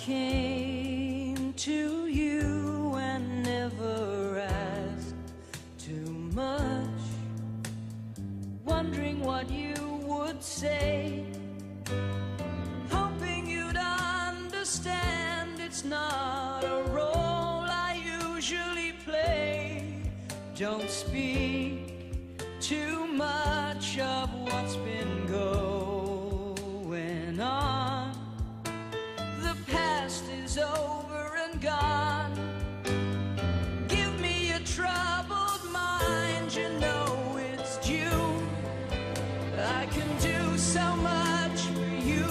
came to you and never asked too much, wondering what you would say, hoping you'd understand it's not a role I usually play. Don't speak too much of what's been going on. The past is over and gone. Give me a troubled mind, you know it's due. I can do so much for you.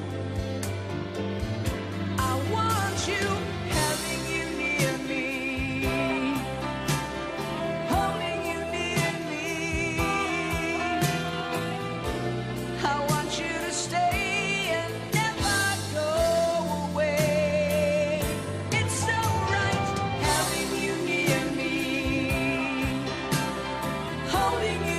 I want you, having you near me, holding you near me. I want you to stay and never go away. It's so right having you near me, holding you